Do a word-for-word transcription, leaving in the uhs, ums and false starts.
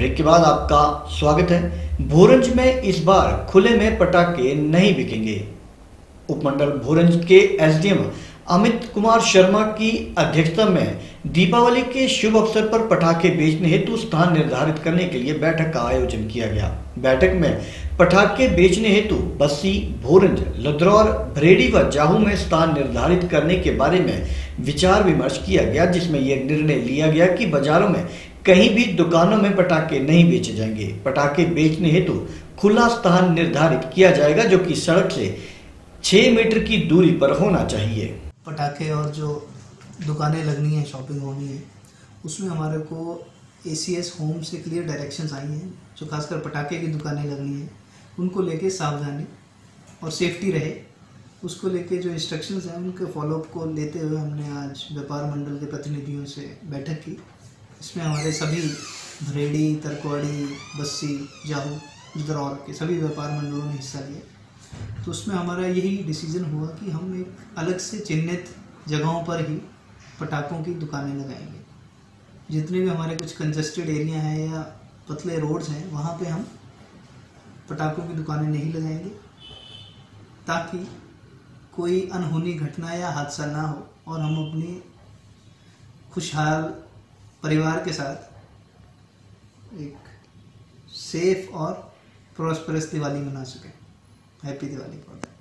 Break के बाद आपका स्वागत है। भोरंज में इस बार खुले में पटाखे नहीं बिकेंगे। उपमंडल भोरंज के एसडीएम अमित कुमार शर्मा की अध्यक्षता में दीपावली के शुभ अवसर पर पटाखे बेचने हेतु स्थान निर्धारित करने के लिए बैठक का आयोजन किया गया। बैठक में पटाखे बेचने हेतु बस्सी, भोरंज, लद्रौर, भरेड़ी व जाहू में स्थान निर्धारित करने के बारे में विचार विमर्श किया गया, जिसमें यह निर्णय लिया गया कि बाजारों में कहीं भी दुकानों में पटाखे नहीं बेचे जाएंगे। पटाखे बेचने हेतु खुला स्थान निर्धारित किया जाएगा, जो कि सड़क से छह मीटर की दूरी पर होना चाहिए। पटाखे और जो दुकानें लगनी है, शॉपिंग होनी है, उसमें हमारे को एसीएस होम से क्लियर डायरेक्शंस आई हैं। जो खासकर पटाखे की दुकानें लगनी है, उनको लेके सावधानी और सेफ्टी रहे, उसको लेके जो इंस्ट्रक्शंस हैं उनके फॉलोअप को लेते हुए हमने आज व्यापार मंडल के प्रतिनिधियों से बैठक की। इसमें हमारे सभी भरेड़ी, तरकवाड़ी, बस्सी, जाहू, लद्रौर के सभी व्यापार मंडलों ने हिस्सा लिया। तो उसमें हमारा यही डिसीजन हुआ कि हम एक अलग से चिन्हित जगहों पर ही पटाखों की दुकानें लगाएंगे। जितने भी हमारे कुछ कंजस्टेड एरिया हैं या पतले रोड्स हैं, वहाँ पे हम पटाखों की दुकानें नहीं लगाएंगे, ताकि कोई अनहोनी घटना या हादसा ना हो और हम अपनी खुशहाल परिवार के साथ एक सेफ और प्रॉस्परस दिवाली मना सकें। हैप्पी दिवाली।